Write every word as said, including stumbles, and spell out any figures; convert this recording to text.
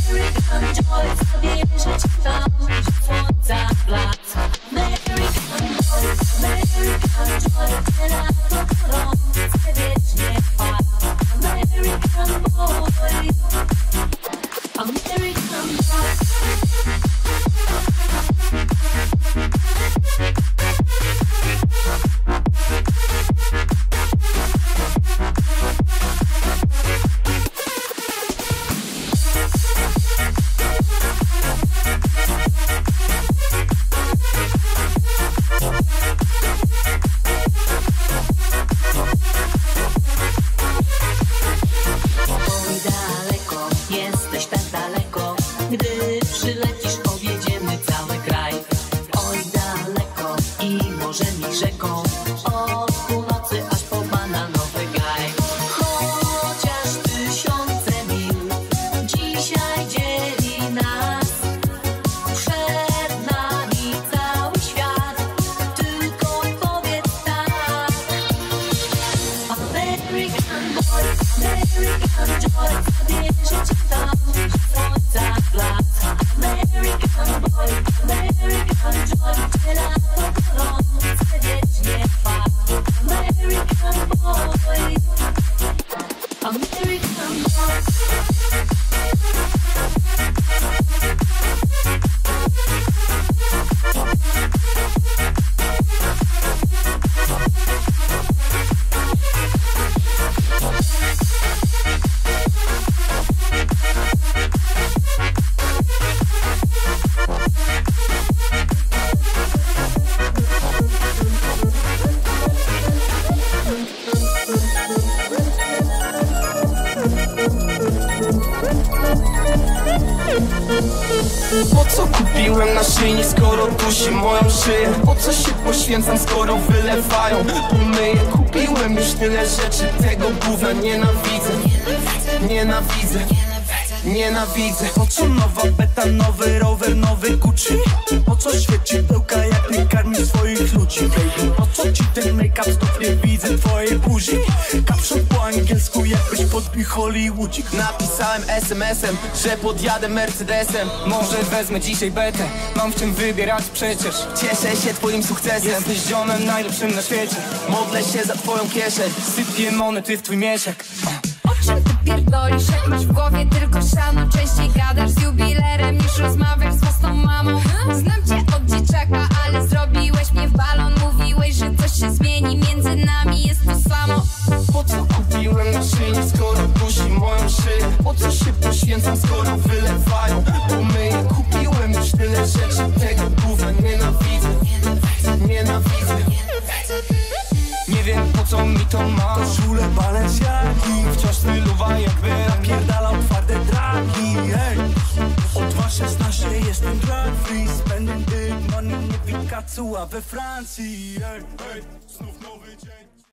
American Joy zabierze cię tam, gdzie słońca blask. American Boy, American Joy, gdzie lato gorące wiecznie trwa. American Boy, American Boy. Jesteś tak daleko, gdy przylecisz, objedziemy cały kraj. Oj daleko i morzem i rzeką, od północy aż po bananowy gaj. Chociaż tysiące mil dzisiaj dzieli nas, przed nami cały świat, tylko powiedz tak. American Boy, American Joy, zabierze cię tam, gdzie słońca blask. American Boy, American Joy, gdzie lato gorące wiecznie trwa. American Boy, American Boy. Po co kupiłem naszyjnik, skoro dusi moją szyję? Po co się poświęcam, skoro wylewają umyję? Kupiłem już tyle rzeczy, tego gówna nienawidzę. Nienawidzę, nienawidzę. Po co nowa beta, nowy rower, nowy Gucci? Po co świecidełka, jak nie karmisz swoich ludzi, baby? Po co ci ten make-up, znów nie widzę twojej buzi? Kapszon po angielsku, jakbyś podbił Hollywoodzik. Napisałem es em esem, że podjadę Mercedesem. Może wezmę dzisiaj betę, mam w czym wybierać przecież. Cieszę się twoim sukcesem, jesteś ziomem najlepszym na świecie. Modlę się za twoją kieszeń, sypię monety w twój mieszek. O czym ty pierdolisz, jak masz w głowie tylko siano? Częściej gadasz z jubilerem niż rozmawiasz z własną mamą. Znam cię od dzieciaka, ale zrobiłeś mnie w balon. Mówiłeś, że coś się zmieni, między nami jest to samo. Po co kupiłem naszyjnik, skoro dusi moją szyję? Po co się poświęcam, skoro wylewają umyję? Kupiłem już tyle rzeczy, tego gówna nienawidzę. Nienawidzę. Nie wiem po co mi to ma. Koszule Balenciagi, Wciąż stylowa jakby napierdalał twarde dragi, ej. Od dwa szesnaście jestem drug free, spending big money, nie Pikachu, a we Francji, ej, ej. Znów nowy dzień.